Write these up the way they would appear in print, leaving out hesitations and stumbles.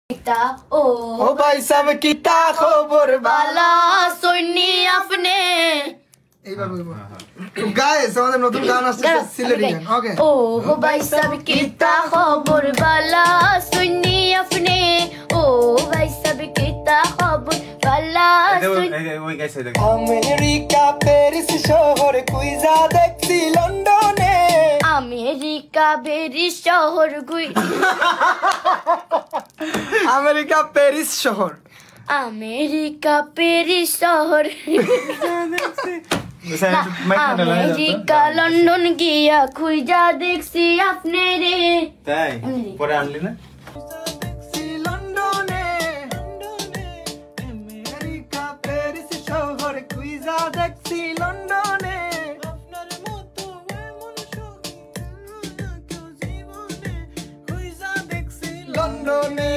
ओ भाई सब किता खबर बाला सुननी अपने गाइस আমাদের নতুন গান আসছে সিলেটি গান ওকে ओ भाई सब किता खबर बाला सुननी अपने ओ भाई सब किता खबर बाला ওই গাইছে দেখ আমেরিকা প্যারিস শহর কুইজা দেখছি লন্ডনে আমেরিকা প্যারিস শহর গুই আমেরিকা প্যারিস শহর আমেরিকা প্যারিস শহর আমেরিকা লন্ডন গিয়া খুঁজা দেখছি আপনি রে তাই পরে আনলি না লন্ডনে আমেরিকা প্যারিস শহর কুইজা দেখছি লন্ডনে আপনার মতো এমন জীবনে কুইজা দেখছি লন্ডনে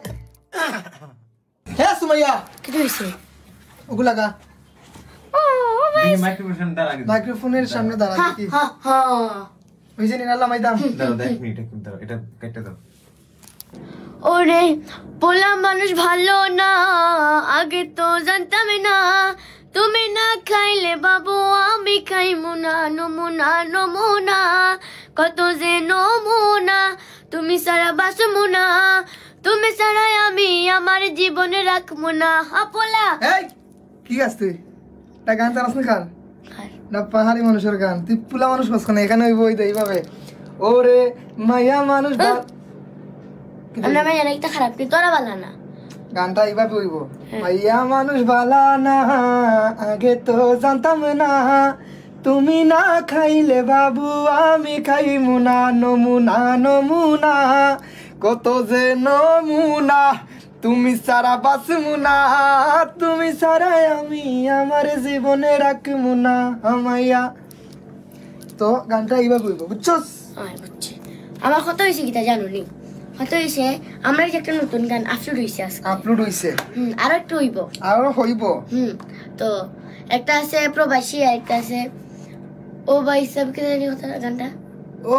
হ্যাঁ সুমাইয়া কি হইছে ওগুলা গা এই মাইক্রোফোনটা রাখ মাইক্রোফোনের সামনে দাঁড়া কি ওই যে নিরালা মাইদাম দাও 1 মিনিট একটু দাও এটা কেটে দাও ওরে পোলা মানুষ ভালো না আগে তো জানতাম না তুমি না খাইলে বাবু আমি খাইমু না নমুনা নমুনা কত যে নমুনা তুমি সারা বাসমু না তুমি সারা আমি আমার জীবনে রাখবো না পোলা এই কি গাছ তুই এটা গান জানাস না কার না পাহাড়ি মানুষের গান তুই পুলা মানুষ বসছ না এখানে ওই বই দেই ভাবে ওরে মায়া মানুষ আমরা মাইয়া একটা খারাপ কি তোরা বালা না গানটা এইভাবে হইব মাইয়া মানুষ বালা না আগে তো জানতাম না তুমি না খাইলে বাবু আমি খাইমু না নমুনা নমুনা কত যে নমুনা তুমি সারা বাসমু না তুমি সারা আমি আমার জীবনে রাখমু না আমাইয়া তো গানটা এইভাবে হইব বুঝছস বুঝছি আমার কথা হয়েছে কি তা জানো নি কথা হয়েছে আমরা যে একটা নতুন গান আপলোড হয়েছে আজকে আপলোড হইছে আরো একটু হইব আরো হইব তো একটা আছে প্রবাসী আর একটা আছে ও ভাই সব কে জানি কথা গানটা ও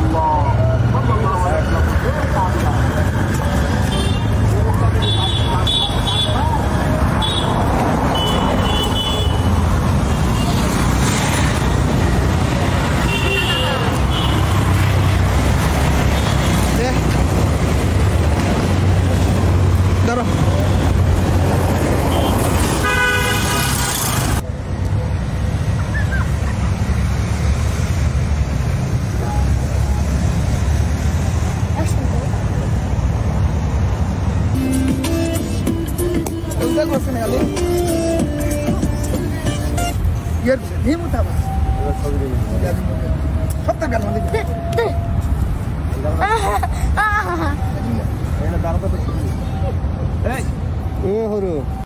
দাঁড়া udah gue sini kali biar ini muta mas kota kan nanti এই ও হরু